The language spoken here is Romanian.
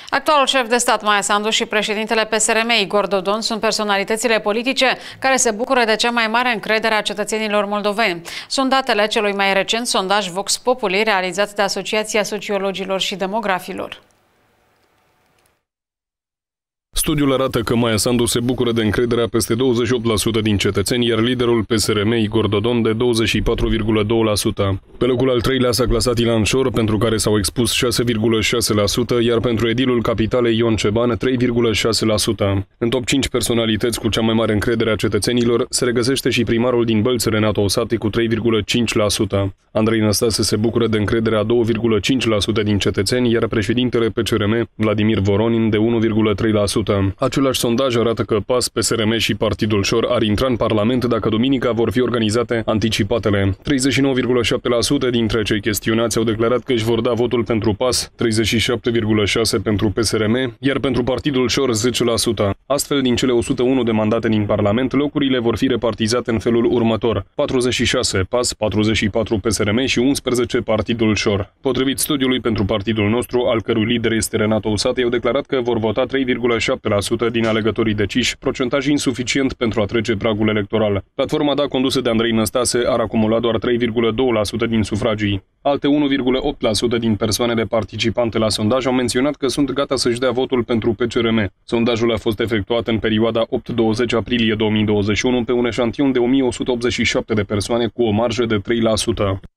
Actualul șef de stat Maia Sandu și președintele PSRM Igor Dodon sunt personalitățile politice care se bucură de cea mai mare încredere a cetățenilor moldoveni. Sunt datele celui mai recent sondaj Vox Populi realizat de Asociația Sociologilor și Demografilor. Studiul arată că Maia Sandu se bucură de încrederea peste 28% din cetățeni, iar liderul PSRM, Igor Dodon, de 24,2%. Pe locul al treilea s-a clasat Ilan Șor, pentru care s-au expus 6,6%, iar pentru edilul capitalei Ion Ceban, 3,6%. În top 5 personalități cu cea mai mare încredere a cetățenilor se regăsește și primarul din Bălți, Renato Osati, cu 3,5%. Andrei Năstase se bucură de încrederea 2,5% din cetățeni, iar președintele PCRM, Vladimir Voronin, de 1,3%. Același sondaj arată că PAS, PSRM și Partidul Șor ar intra în Parlament dacă duminica vor fi organizate anticipatele. 39,7% dintre cei chestionați au declarat că își vor da votul pentru PAS, 37,6% pentru PSRM, iar pentru Partidul Șor 10%. Astfel, din cele 101 de mandate din Parlament, locurile vor fi repartizate în felul următor: 46 PAS, 44 PSRM și 11 Partidul Șor. Potrivit studiului pentru partidul nostru, al cărui lider este Renato Osati, au declarat că vor vota 3,7% din alegătorii deciși, procentaj insuficient pentru a trece pragul electoral. Platforma DA, condusă de Andrei Năstase, ar acumula doar 3,2% din sufragii. Alte 1,8% din persoanele participante la sondaj au menționat că sunt gata să-și dea votul pentru PCRM. Sondajul a fost efectuat în perioada 8-20 aprilie 2021 pe un eșantion de 1187 de persoane cu o marjă de 3%.